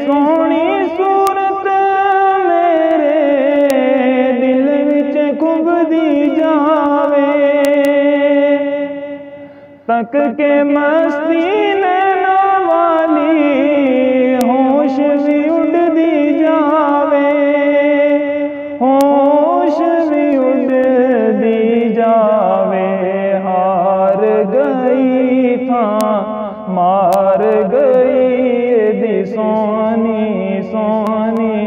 सोहनी सूरत मेरे दिल विच खुबदी जावे, तक के मस्ती नैना वाली होश भी उड़दी जावे, होश भी उड़दी जावे। हार गई था मार गई दी सोनी सोनी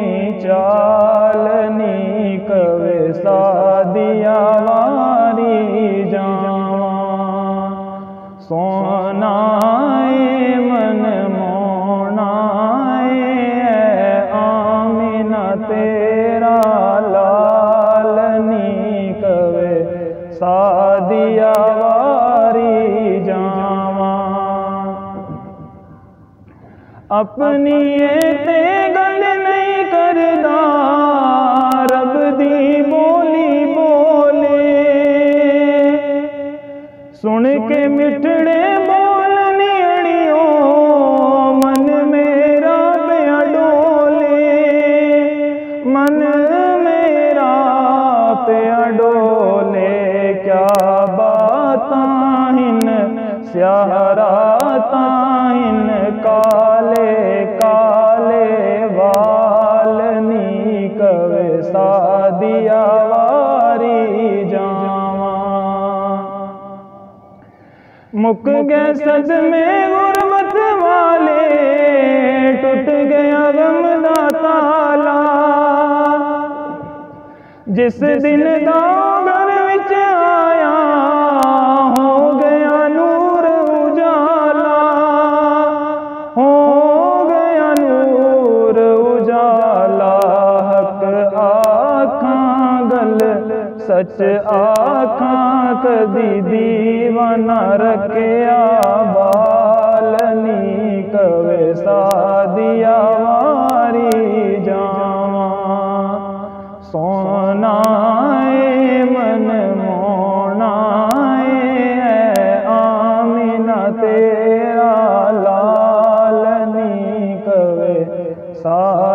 चालनी, कवे सादिया वारी जावा। सोनाए मन मोनाए आमिना तेरा लालनी, कवे सादिया वारी जावा। अपनी ते गल नहीं करदा रब दी बोली बोले, सुन के मिठड़े बोल नियड़ियों मन मेरा पिया डोले, मन मेरा पिया डोले। क्या बातां हिन स्यारातां हिन काले काले वालनी, कवे सादिया वारी जावा। मुक गए सदमे गुरबत वाले, टूट गया गम दा ताला, जिस दिन दा घर विच आया हो गया नूर उजाला, हो गया नूर उजाला। हक आखां गल सच आखां कदी दीवाना रखिया बालनी, कवे सादिया वारी जावा। सोनाए मन मोनाए आमिना तेरा लालनी, कवे सा